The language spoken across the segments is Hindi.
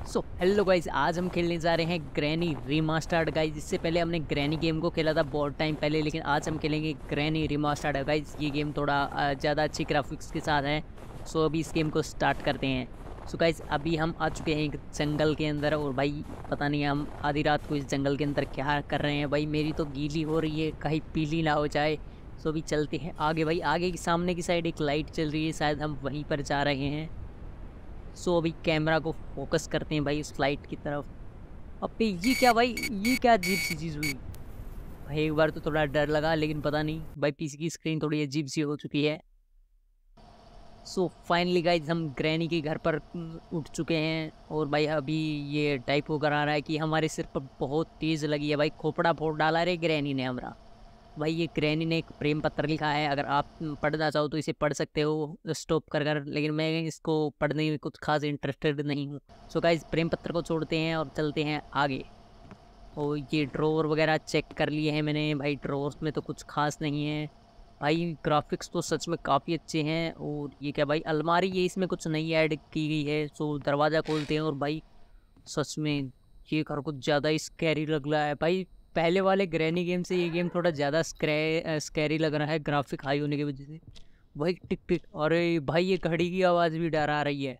सो हेलो गाइज, आज हम खेलने जा रहे हैं ग्रैनी रीमास्टर्ड गाइज। इससे पहले हमने ग्रैनी गेम को खेला था बहुत टाइम पहले, लेकिन आज हम खेलेंगे ग्रैनी रीमास्टर्ड गाइज। ये गेम थोड़ा ज़्यादा अच्छी ग्राफिक्स के साथ है। सो अभी इस गेम को स्टार्ट करते हैं। सो गाइज अभी हम आ चुके हैं एक जंगल के अंदर, और भाई पता नहीं हम आधी रात को इस जंगल के अंदर क्या कर रहे हैं। भाई मेरी तो गीली हो रही है, कहीं पीली ना हो जाए। सो अभी चलते हैं आगे। भाई आगे की सामने की साइड एक लाइट चल रही है, शायद हम वहीं पर जा रहे हैं। सो अभी कैमरा को फोकस करते हैं भाई उस लाइट की तरफ। अबे ये क्या भाई, ये क्या अजीब सी चीज़ हुई भाई। एक बार तो थोड़ा डर लगा, लेकिन पता नहीं भाई पीसी की स्क्रीन थोड़ी अजीब सी हो चुकी है। सो फाइनली गाइज हम ग्रैनी के घर पर उठ चुके हैं, और भाई अभी ये टाइप होकर आ रहा है कि हमारे सिर पर बहुत तेज़ लगी है। भाई खोपड़ा फोड़ डाला रे ग्रैनी ने हमारा। भाई ये ग्रैनी ने एक प्रेम पत्र लिखा है, अगर आप पढ़ना चाहो तो इसे पढ़ सकते हो स्टॉप कर, लेकिन मैं इसको पढ़ने में कुछ खास इंटरेस्टेड नहीं हूँ। सो गाइस प्रेम पत्र को छोड़ते हैं और चलते हैं आगे। और ये ड्रॉवर वगैरह चेक कर लिए हैं मैंने। भाई ड्रॉवर्स में तो कुछ खास नहीं है। भाई ग्राफिक्स तो सच में काफ़ी अच्छे हैं। और ये क्या भाई, अलमारी ये इसमें कुछ नई ऐड की गई है। सो दरवाज़ा खोलते हैं, और भाई सच में ये घर कुछ ज़्यादा ही स्कैरी लग रहा है। भाई पहले वाले ग्रैनी गेम से ये गेम थोड़ा ज़्यादा स्कैरी लग रहा है, ग्राफिक हाई होने की वजह से। भाई टिक टिक, अरे भाई ये घड़ी की आवाज़ भी डरा रही है।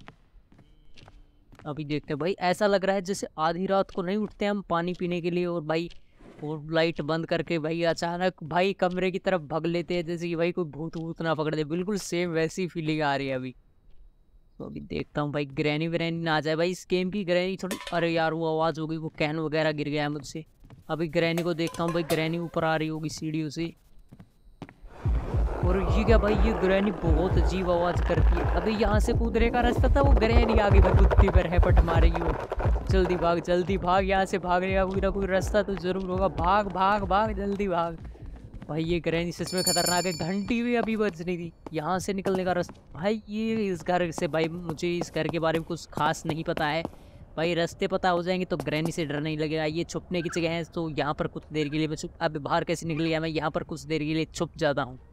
अभी देखते हैं भाई, ऐसा लग रहा है जैसे आधी रात को नहीं उठते हम पानी पीने के लिए, और भाई और लाइट बंद करके भाई अचानक भाई कमरे की तरफ भाग लेते हैं, जैसे कि भाई कोई भूत वूत ना पकड़ दे। बिल्कुल सेम वैसी फीलिंग आ रही है अभी। तो अभी देखता हूँ भाई ग्रैनी व्रैनी ना आ जाए। भाई इस गेम की ग्रैनी थोड़ी, अरे यार वो आवाज़ हो गई, वो कैन वगैरह गिर गया है मुझसे। अभी ग्रैनी को देखता हूँ भाई, ग्रैनी ऊपर आ रही होगी सीढ़ियों से। और ये क्या भाई, ये ग्रैनी बहुत अजीब आवाज़ करती है। अभी यहाँ से कूदने का रास्ता था, वो ग्रैनी आगे भाई कुत्ती पर है पट मारेगी वो। जल्दी भाग यहाँ से, भागने का कोई ना कोई रास्ता तो जरूर होगा। भाग भाग भाग जल्दी भाग। भाई ये ग्रैनी सच में खतरनाक है। घंटी भी अभी बज रही थी। यहाँ से निकलने का रास्ता, भाई ये इस घर से, भाई मुझे इस घर के बारे में कुछ खास नहीं पता है। भाई रास्ते पता हो जाएंगे तो ग्रैनी से डर नहीं लगेगा। ये छुपने की जगह है, तो यहाँ पर कुछ देर के लिए मैं छुप, अब बाहर कैसे निकल गया मैं, यहाँ पर कुछ देर के लिए छुप जाता हूँ।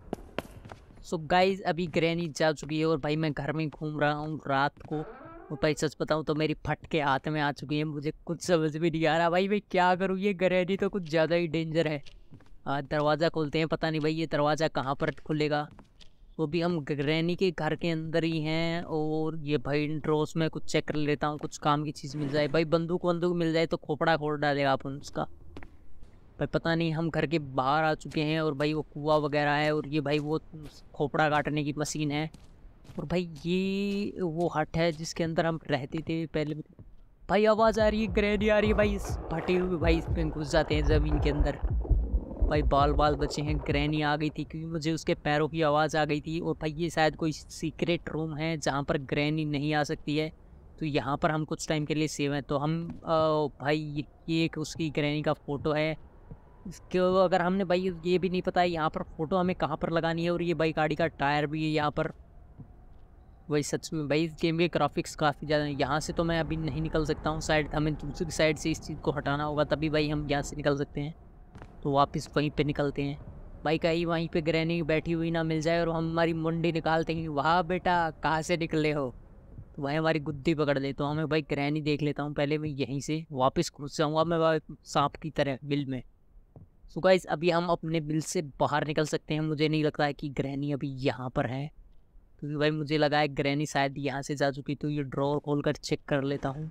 सो गाइज अभी ग्रैनी जा चुकी है, और भाई मैं घर में घूम रहा हूँ रात को। और भाई सच बताऊँ तो मेरी फटके हाथ में आ चुकी है। मुझे कुछ समझ भी नहीं आ रहा भाई मैं क्या करूँ। ये ग्रैनी तो कुछ ज़्यादा ही डेंजर है। दरवाज़ा खोलते हैं, पता नहीं भाई ये दरवाज़ा कहाँ पर खुलेगा। वो भी हम ग्रैनी के घर के अंदर ही हैं। और ये भाई ड्रॉस में कुछ चेक कर लेता हूँ, कुछ काम की चीज़ मिल जाए। भाई बंदूक वंदूक मिल जाए तो खोपड़ा खोल डालेगा अपन उसका। भाई पता नहीं, हम घर के बाहर आ चुके हैं, और भाई वो कुआं वगैरह है, और ये भाई वो खोपड़ा काटने की मशीन है। और भाई ये वो हट है जिसके अंदर हम रहते थे पहले। भाई आवाज़ आ रही है, ग्रैनी आ रही है। भाई इस फटे हुए भाई इसमें घुस जाते हैं ज़मीन के अंदर। भाई बाल बाल बचे हैं। ग्रैनी आ गई थी क्योंकि मुझे उसके पैरों की आवाज़ आ गई थी। और भाई ये शायद कोई सीक्रेट रूम है जहाँ पर ग्रैनी नहीं आ सकती है। तो यहाँ पर हम कुछ टाइम के लिए सेव हैं। तो हम भाई ये एक उसकी ग्रैनी का फ़ोटो है। इसके अगर हमने भाई ये भी नहीं पता है यहाँ पर फ़ोटो हमें कहाँ पर लगानी है। और ये भाई गाड़ी का टायर भी है यहाँ पर। भाई सच में भाई इस गेम के ग्राफिक्स काफ़ी ज़्यादा हैं। यहाँ से तो मैं अभी नहीं निकल सकता हूँ, शायद हमें दूसरी साइड से इस चीज़ को हटाना होगा, तभी भाई हम यहाँ से निकल सकते हैं। तो वापस वहीं पे निकलते हैं। भाई कहीं वहीं पे ग्रैनी बैठी हुई ना मिल जाए और हम हमारी मुंडी निकालते हैं, वाह बेटा कहाँ से निकले हो, तो भाई हमारी गुद्दी पकड़ ले। तो हमें भाई ग्रैनी देख लेता हूँ पहले। मैं यहीं से वापस घुस जाऊँगा मैं सांप की तरह बिल में। सो गाइस अभी हम अपने बिल से बाहर निकल सकते हैं। मुझे नहीं लगता है कि ग्रैनी अभी यहाँ पर है, क्योंकि भाई मुझे लगा है ग्रैनी शायद यहाँ से जा चुकी। तो ये ड्रॉर खोल कर चेक कर लेता हूँ।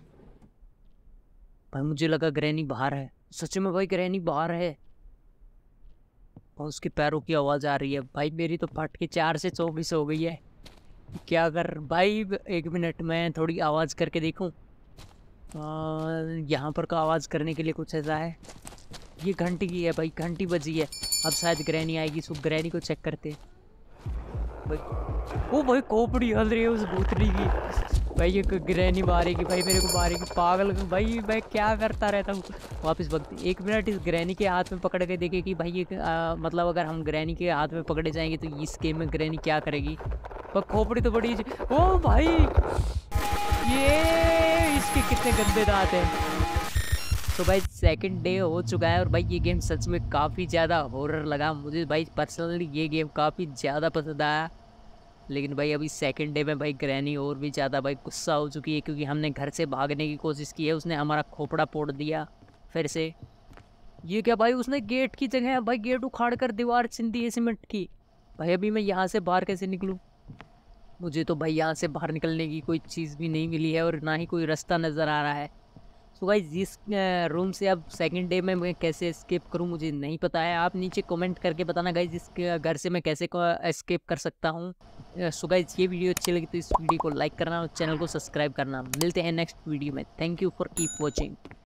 भाई मुझे लगा ग्रैनी बाहर है। सच में भाई ग्रैनी बाहर है, और उसके पैरों की आवाज़ आ रही है। भाई मेरी तो फट के 4 से 24 हो गई है। क्या कर भाई, 1 मिनट में थोड़ी आवाज़ करके देखूं। यहाँ पर का आवाज़ करने के लिए कुछ ऐसा है। ये घंटी की है भाई, घंटी बजी है। अब शायद ग्रैनी आएगी। सो ग्रैनी को चेक करते भाई। ओ भाई खोपड़ी हल रही है उस भूतनी की। भाई ये ग्रैनी मारेगी भाई, मेरे को मारेगी पागल। भाई मैं क्या करता रहता हूँ। वापस भगती 1 मिनट इस ग्रैनी के हाथ में पकड़ के देखे कि भाई ये मतलब अगर हम ग्रैनी के हाथ में पकड़े जाएंगे तो इस गेम में ग्रैनी क्या करेगी। पर खोपड़ी तो बड़ी, ओ भाई ये इसके कितने गंदे दांत हैं। तो भाई सेकंड डे हो चुका है, और भाई ये गेम सच में काफ़ी ज़्यादा हॉरर लगा मुझे। भाई पर्सनली ये गेम काफ़ी ज़्यादा पसंद आया। लेकिन भाई अभी सेकंड डे में भाई ग्रैनी और भी ज़्यादा भाई गुस्सा हो चुकी है, क्योंकि हमने घर से भागने की कोशिश की है, उसने हमारा खोपड़ा फोड़ दिया फिर से। ये क्या भाई, उसने गेट की जगह भाई गेट उखाड़ कर दीवार छिन दी है सीमेंट की। भाई अभी मैं यहाँ से बाहर कैसे निकलूँ? मुझे तो भाई यहाँ से बाहर निकलने की कोई चीज़ भी नहीं मिली है और ना ही कोई रास्ता नज़र आ रहा है। सो गाइस जिस रूम से अब सेकंड डे में मैं कैसे एस्केप करूं मुझे नहीं पता है। आप नीचे कमेंट करके बताना गाइस जिस घर से मैं कैसे एस्केप कर सकता हूं। सो गाइस ये वीडियो अच्छी लगी तो इस वीडियो को लाइक करना और चैनल को सब्सक्राइब करना। मिलते हैं नेक्स्ट वीडियो में। Thank you for keep watching.